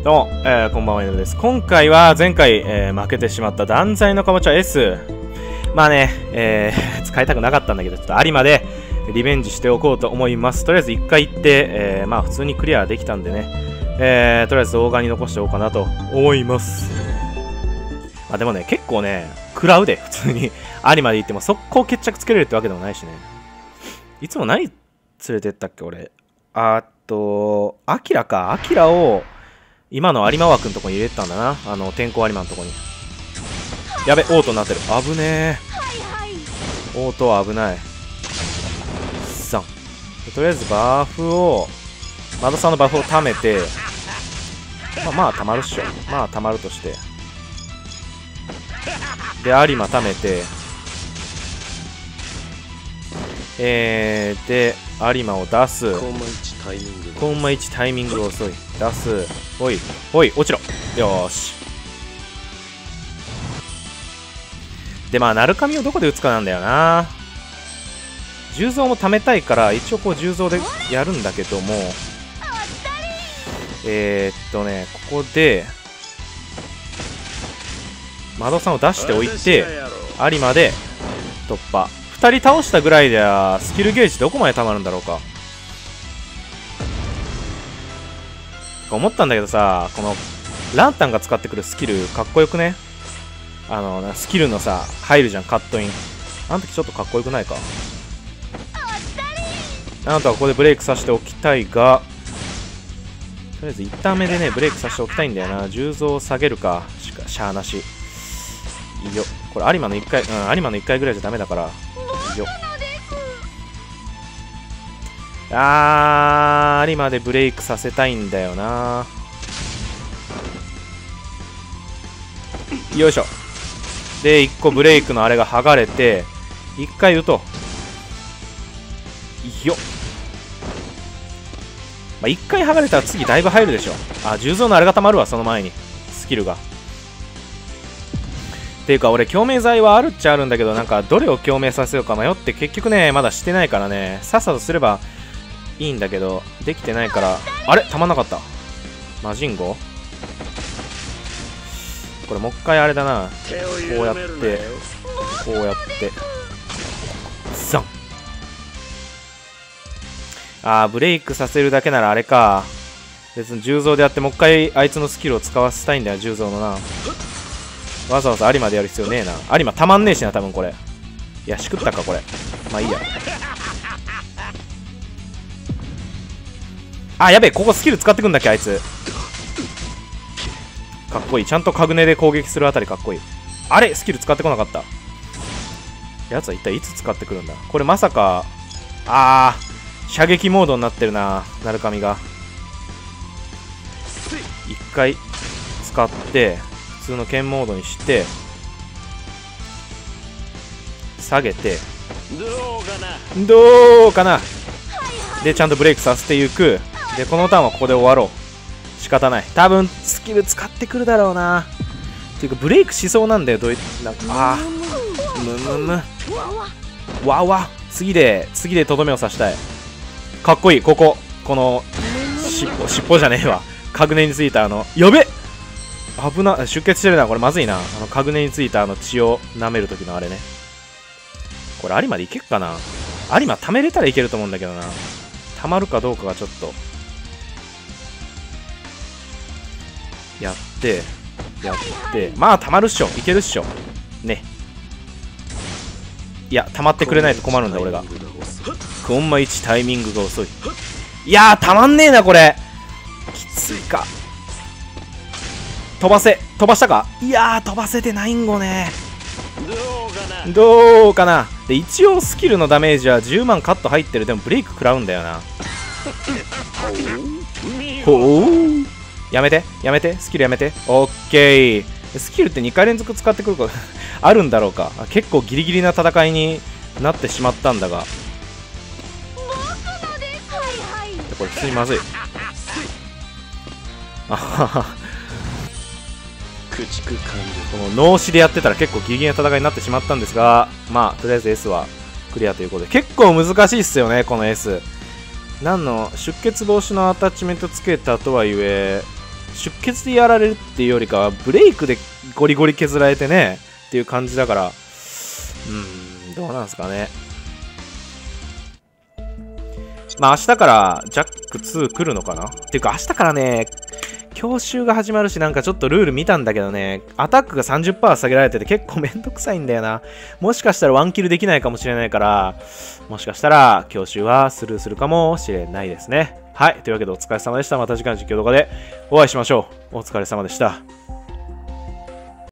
どうも、こんばんは、井上です。今回は前回、負けてしまった断罪のかぼちゃ S。まあね、使いたくなかったんだけど、ちょっと有馬でリベンジしておこうと思います。とりあえず1回行って、まあ普通にクリアできたんでね、とりあえず動画に残しておこうかなと思います。まあでもね、結構ね、食らうで、普通に。有馬で行っても速攻決着つけれるってわけでもないしね。いつも何連れてったっけ、俺。アキラか。アキラを、今の有馬枠のとこに入れてたんだな。天候有馬のとこに。やべ、オートになってる。危ねえ。オートは危ない。3。とりあえずバフを、マドさんのバフを貯めて、まあ貯まるっしょ。まあ貯まるとして。で、有馬貯めて、で、有馬を出す。コンマ1タイミングが遅い。出す。ほい。ほい、落ちろ。よーし。で、まあ、鳴神をどこで打つかなんだよな。重蔵も貯めたいから、一応こう重蔵でやるんだけども、ここで、マドさんを出しておいて、有馬で突破。2人倒したぐらいでは、スキルゲージどこまで溜まるんだろうか。思ったんだけどさ、このランタンが使ってくるスキルかっこよくね。スキルのさ入るじゃん、カットイン。あの時ちょっとかっこよくないか。なんとかここでブレイクさせておきたいが、とりあえず1ターン目でねブレイクさせておきたいんだよな。重蔵を下げるかしゃーなし。いいよ、これ有馬の1回、有馬の1回ぐらいじゃダメだから。いいよ。有馬でブレイクさせたいんだよな。よいしょ。で1個ブレイクのあれが剥がれて、1回打とう。いいよ。まあ、1回剥がれたら次だいぶ入るでしょ。あ、重蔵のあれがたまるわ、その前にスキルが。っていうか俺共鳴剤はあるっちゃあるんだけど、なんかどれを共鳴させようか迷って結局ねまだしてないからね、さっさとすればいいんだけどできてないから。あれたまんなかった。魔人号これもう一回あれだな。こうやってこうやって3。ブレイクさせるだけならあれか。別に重蔵でやってもう一回あいつのスキルを使わせたいんだよ、重蔵のな。わざわざ有馬でやる必要ねえな。有馬たまんねえしな多分これ。いやしくったかこれ。まあいいや。やべえ、ここスキル使ってくんだっけあいつ。かっこいい。ちゃんとカグネで攻撃するあたりかっこいい。あれスキル使ってこなかった。やつは一体いつ使ってくるんだこれ。まさか射撃モードになってるな、鳴神が。一回使って普通の剣モードにして下げて、どうかなでちゃんとブレイクさせていく。でこのターンはここで終わろう。仕方ない。多分スキル使ってくるだろうな。っていうかブレイクしそうなんだよ。なんかわわ次でとどめを刺したい。かっこいい。この尻尾じゃねえわ。カグネについたやべ危な、出血してるなこれ。まずいな。カグネについた血を舐める時のあれね。これ有馬でいけっかな。有馬貯めれたらいけると思うんだけどな。貯まるかどうかがちょっとやってまあ貯まるっしょ。いけるっしょね。いや溜まってくれないと困るんだ俺が。コンマ1タイミングが遅い。いやーたまんねえなこれ。きついか。飛ばしたか。いやー飛ばせてないんごね。どうかな。で一応スキルのダメージは10万カット入ってる。でもブレイク食らうんだよな。ほうやめてスキルやめて。オッケー。スキルって2回連続使ってくることあるんだろうか。結構ギリギリな戦いになってしまったんだが、これ普通にまずい。この脳死でやってたら結構ギリギリな戦いになってしまったんですが、まあとりあえず S はクリアということで。結構難しいっすよねこの S。何の出血防止のアタッチメントつけたとはいえ出血でやられるっていうよりかは、ブレイクでゴリゴリ削られてね、っていう感じだから、どうなんですかね。まあ明日からジャック2来るのかなっていうか明日からね、教習が始まるし、なんかちょっとルール見たんだけどね、アタックが 30% 下げられてて結構めんどくさいんだよな。もしかしたらワンキルできないかもしれないから、もしかしたら教習はスルーするかもしれないですね。はい。というわけでお疲れ様でした。また次回の実況動画でお会いしましょう。お疲れ様でした。